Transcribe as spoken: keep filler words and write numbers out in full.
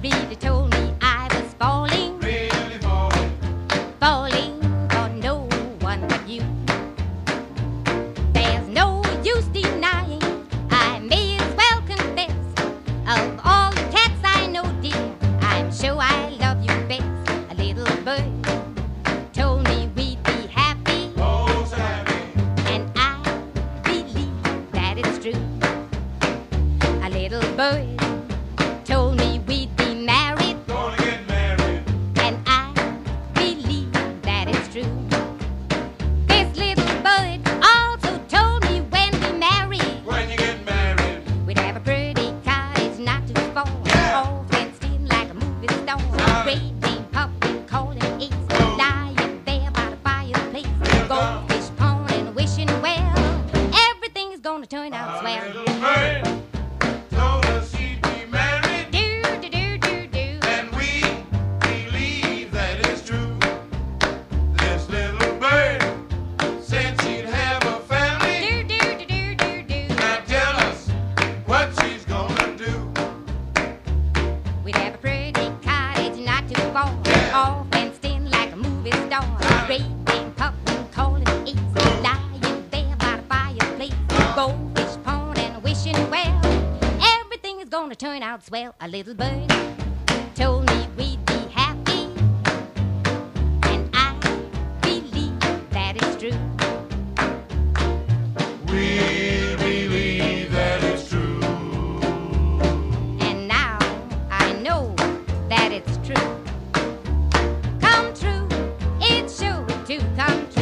really told me I was falling, really falling, falling for no one but you. There's no use denying, I may as well confess. Of all the cats I know, dear, I'm sure I love you best. A little bird told me we'd be happy, oh so happy, and I believe that it's true. A little bird told me we'd be married, gonna get married, and I believe that it's true. This little bird also told me when we married, when you get married, we'd have a pretty cottage not too far, Yeah. all fenced in like a movie star. Solid. Great Dane puppy calling ace, Oh. lying there by the fireplace, Real goldfish pond and wishing well, everything's gonna turn out a swell. little bird told us she'd be married, Do do do do do. and we believe that it's true. This little bird said she'd have a family. Do do do do do do. Now tell us what she's gonna do. We'd have a pretty cottage not too far, Yeah. all fenced in like a movie star. Solid. Great Dane puppy calling ace, Oh. lying there by the fireplace, goldfish pond and wishing well, everything is gonna turn out swell. A little bird told me we'd be happy, and I believe that it's true. We believe that it's true. And now I know that it's true. Come true, it's sure to come true.